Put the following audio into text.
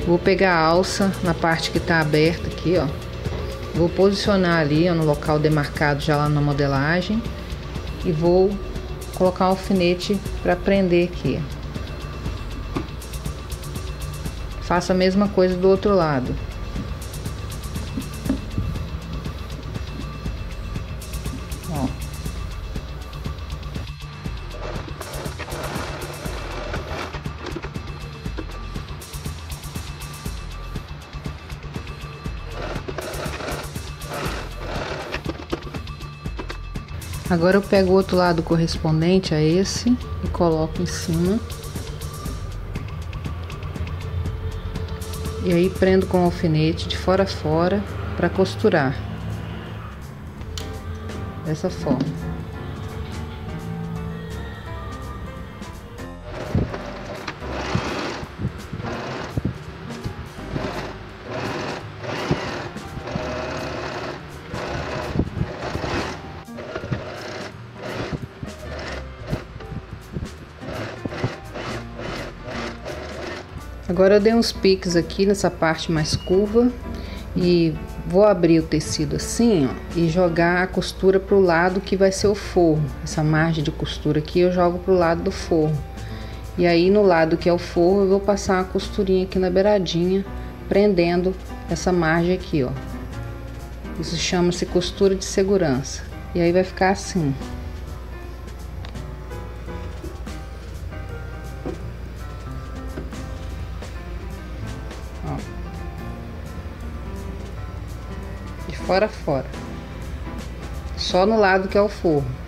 Vou pegar a alça na parte que tá aberta aqui, ó. Vou posicionar ali, ó, no local demarcado já lá na modelagem. E vou colocar um alfinete para prender aqui. Faço a mesma coisa do outro lado. Ó. Agora eu pego o outro lado correspondente a esse e coloco em cima. E aí prendo com o alfinete de fora a fora para costurar. Dessa forma. Agora eu dei uns piques aqui nessa parte mais curva e vou abrir o tecido assim, ó, e jogar a costura pro lado que vai ser o forro. Essa margem de costura aqui eu jogo pro lado do forro. E aí no lado que é o forro eu vou passar uma costurinha aqui na beiradinha, prendendo essa margem aqui, ó. Isso chama-se costura de segurança. E aí vai ficar assim. De fora a fora, só no lado que é o forro.